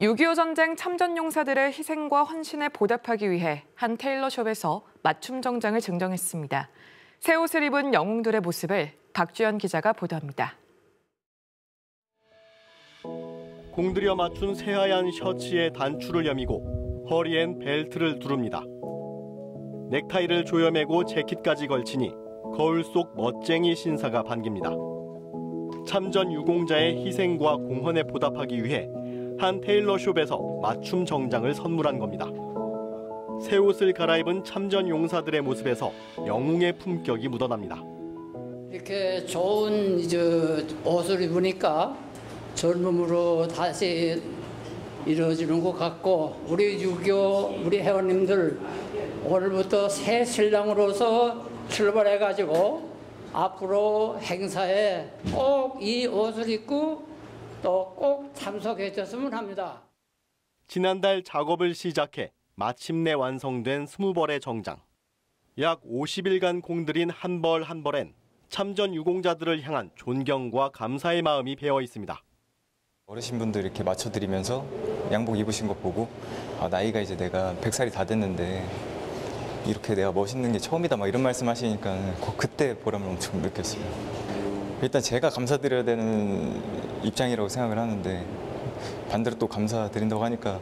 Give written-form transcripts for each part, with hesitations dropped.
6.25 전쟁 참전용사들의 희생과 헌신에 보답하기 위해 한 테일러숍에서 맞춤 정장을 증정했습니다. 새 옷을 입은 영웅들의 모습을 박주연 기자가 보도합니다. 공들여 맞춘 새하얀 셔츠에 단추를 여미고 허리엔 벨트를 두릅니다. 넥타이를 조여매고 재킷까지 걸치니 거울 속 멋쟁이 신사가 반깁니다. 참전 유공자의 희생과 공헌에 보답하기 위해 한 테일러숍에서 맞춤 정장을 선물한 겁니다. 새 옷을 갈아입은 참전 용사들의 모습에서 영웅의 품격이 묻어납니다. 이렇게 좋은 옷을 입으니까 젊음으로 다시 이루어지는 것 같고, 우리 6.25 우리 회원님들 오늘부터 새 신랑으로서 출발해가지고 앞으로 행사에 꼭 이 옷을 입고 또 꼭 참석해 줬으면 합니다. 지난달 작업을 시작해 마침내 완성된 20벌의 정장. 약 50일간 공들인 한 벌 한 벌엔 참전 유공자들을 향한 존경과 감사의 마음이 배어 있습니다. 어르신분들 이렇게 맞춰드리면서 양복 입으신 거 보고 나이가 이제 내가 100살이 다 됐는데 이렇게 내가 멋있는 게 처음이다 막 이런 말씀 하시니까 그때 보람을 엄청 느꼈어요. 일단 제가 감사드려야 되는 입장이라고 생각을 하는데 반대로 또 감사드린다고 하니까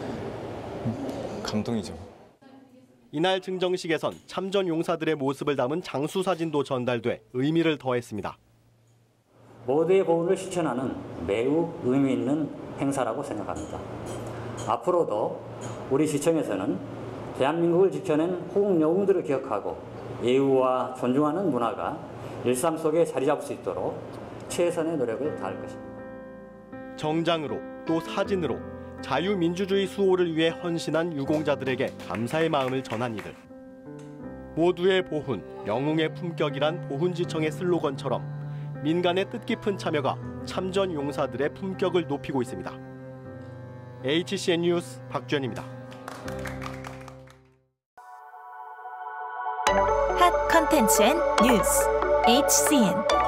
감동이죠. 이날 증정식에선 참전 용사들의 모습을 담은 장수 사진도 전달돼 의미를 더했습니다. 모두의 보훈을 실천하는 매우 의미 있는 행사라고 생각합니다. 앞으로도 우리 시청에서는 대한민국을 지켜낸 호국 영웅들을 기억하고 예우와 존중하는 문화가 일상 속에 자리 잡을 수 있도록 최선의 노력을 다할 것입니다. 정장으로 또 사진으로 자유민주주의 수호를 위해 헌신한 유공자들에게 감사의 마음을 전한 이들. 모두의 보훈, 영웅의 품격이란 보훈지청의 슬로건처럼 민간의 뜻깊은 참여가 참전 용사들의 품격을 높이고 있습니다. HCN 뉴스 박주연입니다. 핫 컨텐츠 앤 뉴스 HCN